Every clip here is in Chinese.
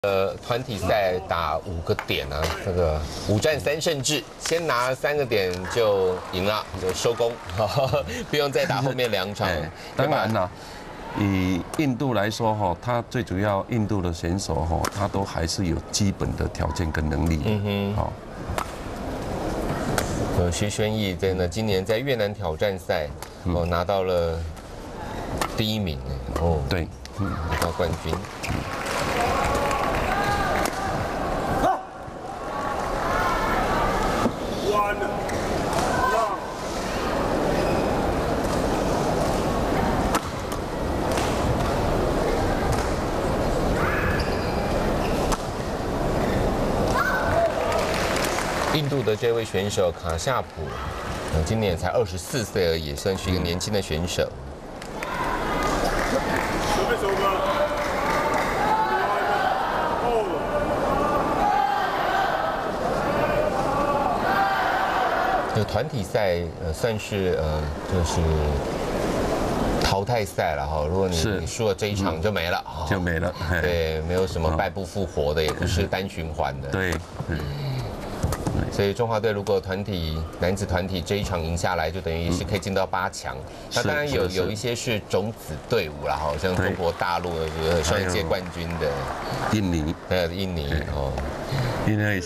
团体赛打5个点啊，这个5战3胜制，先拿3个点就赢了，就收工，不用再打后面2场。 当然啦，以印度来说哈，他最主要印度的选手哈，他都还是有基本的条件跟能力的。好， 徐轩逸真的今年在越南挑战赛拿到了第1名哦， 对， 拿到冠军。印度的这位选手卡夏普，今年才24岁而已，算是一个年轻的选手。这个团体赛算是就是淘汰赛了哈。如果你输了这一场就没了， 就没了。 对，没有什么败不复活的，也不是单循环的。 对。 所以中华队如果男子团体这一场赢下来，就等于是可以进到8强。那当然有一些是种子队伍啦，好像中国大陆的上一届冠军的印尼， 印尼哦。 因为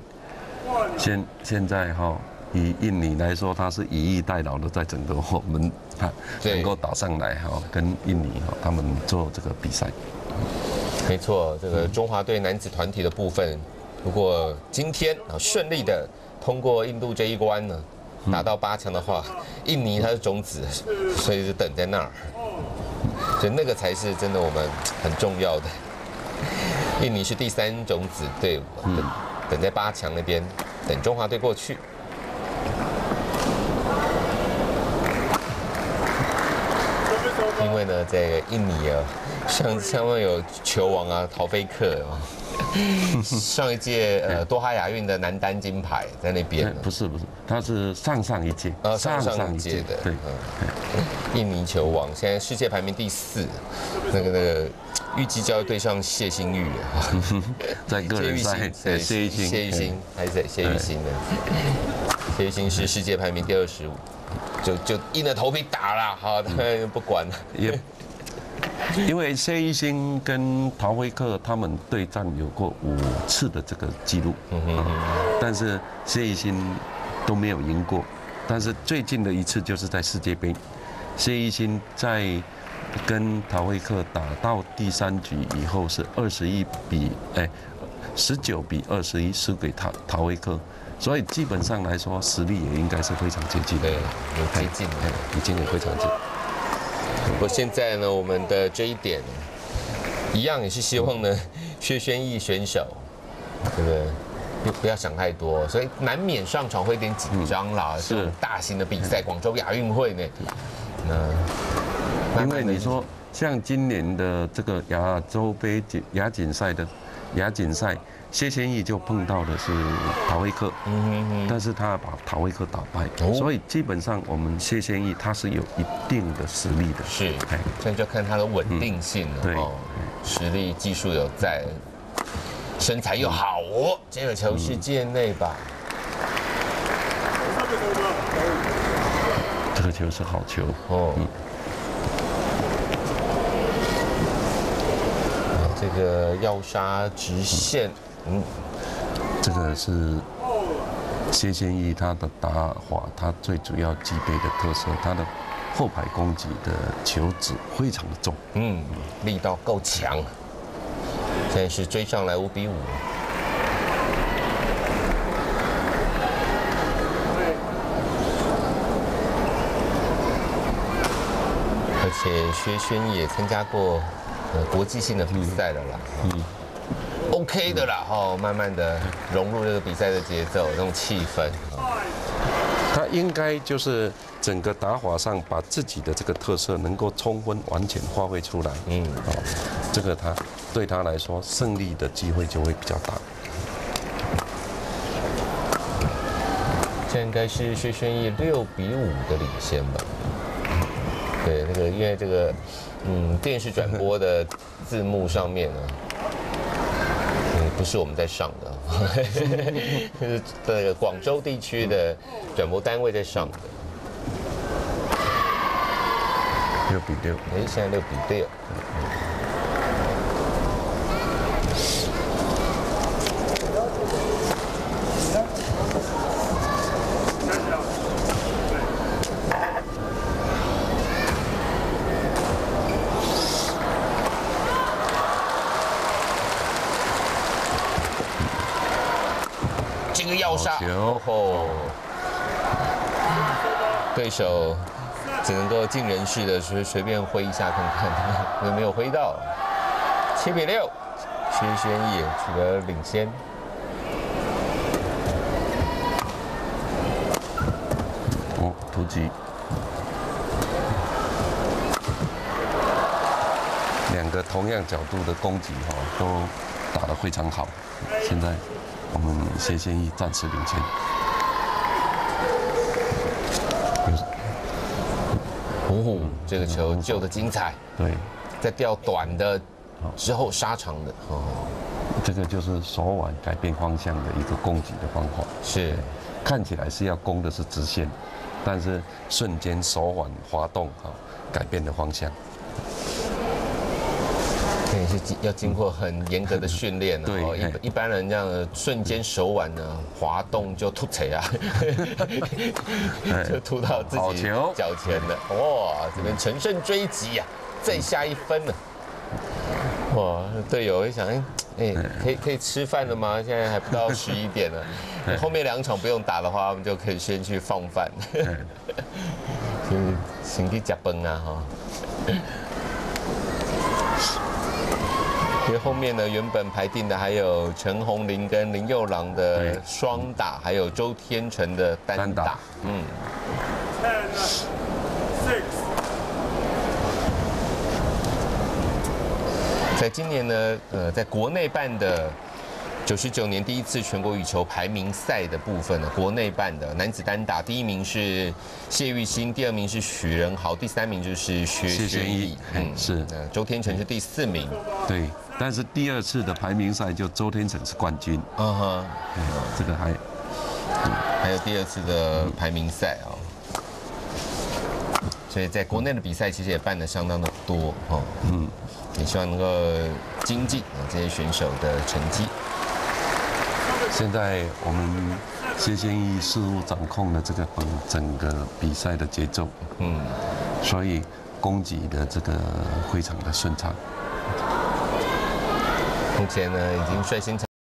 现在哈，以印尼来说，它是以逸待劳的，在整个我们能够打上来哈，跟印尼哈他们做这个比赛。 没错，这个中华队男子团体的部分。如果今天顺利的通过印度这一关呢，打到8强的话，印尼它是种子，所以就等在那儿，所以那个才是真的我们很重要的。印尼是第3种子队伍，等在8强那边，等中华队过去。因为呢，在印尼啊，上面有球王啊，陶菲克啊。上一届多哈亚运的男单金牌在那边。 不是，他是上一届。 上一届的。对。印尼球王现在世界排名第4，那个预计就要对上谢欣玉在个人赛，谢玉欣还是谢玉欣的。谢玉欣是世界排名第25，就硬着头皮打了，好，当然不管了。 因为谢玉欣跟陶菲克他们对战有过5次的这个记录，但是谢玉欣都没有赢过。但是最近的一次就是在世界杯，谢玉欣在跟陶菲克打到第3局以后是19比21输给陶菲克，所以基本上来说实力也应该是非常接近的。 对，有接近， 已经也非常近。 不过现在呢，我们的这一点一样也是希望呢，薛轩逸选手，这个不要想太多，所以难免上场会有点紧张啦。这种大型的比赛，广州亚运会呢， 因为你说像今年的这个亚洲杯亚锦赛，谢轩逸就碰到的是陶菲克，但是他把陶菲克打败，所以基本上我们谢轩逸他是有一定的实力的。 是，现在就看他的稳定性了。对，实力、技术有在，身材又好哦。这个球是界内吧？ 这个球是好球哦。这个要杀直线。 这个是谢轩逸他的打法，他最主要具备的特色，他的后排攻击的球质非常的重， 力道够强。现在是追上来5比5。而且薛轩逸也参加过国际性的比赛了啦。OK 的啦，慢慢的融入这个比赛的节奏，这种气氛。 他应该就是整个打法上把自己的这个特色能够充分完全发挥出来。这个对他来说胜利的机会就会比较大。 这应该是薛轩逸6比5的领先吧？对，那个因为这个电视转播的字幕上面呢， 不是我们在上的，是这个广州地区的转播单位在上的。 6-6， 哎，现在6-6。这个要杀，哦，对手只能够尽人事的随便挥一下看看，没有挥到。7-6，薛轩逸取得领先。 哦，突击，两个同样角度的攻击都打得非常好。现在我们谢先义暂时领先。 哦，这个球救得精彩。 对， 在掉短的之后杀长的。哦， 这个就是手腕改变方向的一个攻击的方法。 是， 看起来是要攻的是直线，但是瞬间手腕滑动改变的方向。 这也是要经过很严格的训练的。 对， 一般人这样瞬间手腕呢滑动就突锤啊，就突到自己脚前了。哇，这边乘胜追击呀，再下一分了。哇，队友会想，可以吃饭了吗？现在还不到11点了，后面2场不用打的话，我们就可以先去放饭，就是先去吃饭啊哈。因为后面呢，原本排定的还有陈宏麟跟林佑郎的双打，还有周天成的单打。在今年呢，在国内办的99年第一次全国羽球排名赛的部分呢，国内办的男子单打，第1名是谢玉兴，第2名是许仁豪，第3名就是薛轩逸。 是。 周天成是第4名。 对。但是第2次的排名赛就周天成是冠军。这个还有第2次的排名赛所以在国内的比赛其实也办得相当的多也希望能够精进这些选手的成绩。 现在我们谢先义事务掌控了这个整个比赛的节奏，所以攻击的这个非常的顺畅。 目前呢，已经率先